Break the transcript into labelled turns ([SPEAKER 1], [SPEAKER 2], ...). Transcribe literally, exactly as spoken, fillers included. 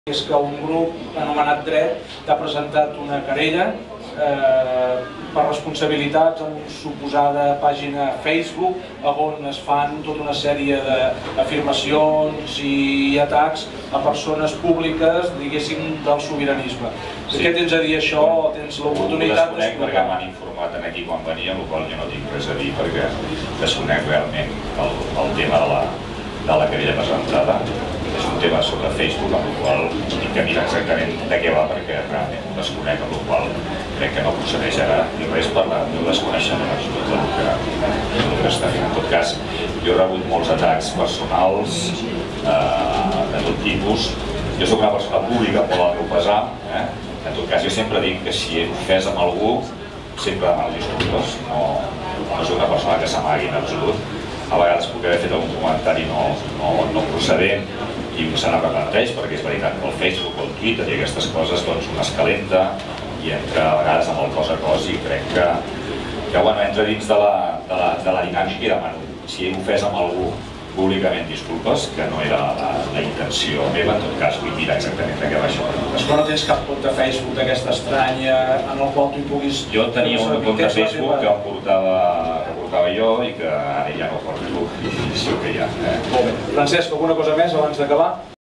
[SPEAKER 1] És que un grup anomenat Dret t'ha presentat una querella eh, per responsabilitats en una suposada pàgina Facebook on es fan tota una sèrie d'afirmacions i atacs a persones públiques, diguéssim, del sobiranisme. Sí. Què tens a dir això? Tens l'oportunitat
[SPEAKER 2] d'explicar? Ho desconec perquè m'han informat aquí quan venia, amb la qual jo no tinc res a dir perquè desconec realment el, el tema de la, de la querella presentada. És un tema sobre Facebook, amb el qual tinc que mirar exactament de què va perquè realment ho desconec, amb el qual crec que no procedeix ara ni res per la meu desconeixement absolut del que està fent. En tot cas, jo he rebut molts atacs personals eh, de tot tipus. Jo soc una persona pública, molt al meu pesar. Eh? En tot cas, jo sempre dic que si he ofès amb algú, sempre demano disculpes. No, no soc una persona que s'amagui en absolut. A vegades puc haver fet algun comentari no, no, no procedent i se n'arrepenteix, perquè és veritat que el Facebook o el Twitter i aquestes coses doncs un es calenta i entra a vegades amb el cos a cos i crec que, que bueno, entra dins de la, de, la, de la dinàmica i demano si he ofès amb algú públicament disculpes, que no era la, la intenció meva, en tot cas vull mirar exactament de què va això.
[SPEAKER 1] Però no tens cap compte Facebook d'aquesta estranya en el qual tu hi puguis...
[SPEAKER 2] Jo tenia un compte Facebook que em portava, que portava jo i que ara ja no porto, i això que hi ha. Eh?
[SPEAKER 1] Molt bé. Francesc, alguna cosa més abans d'acabar?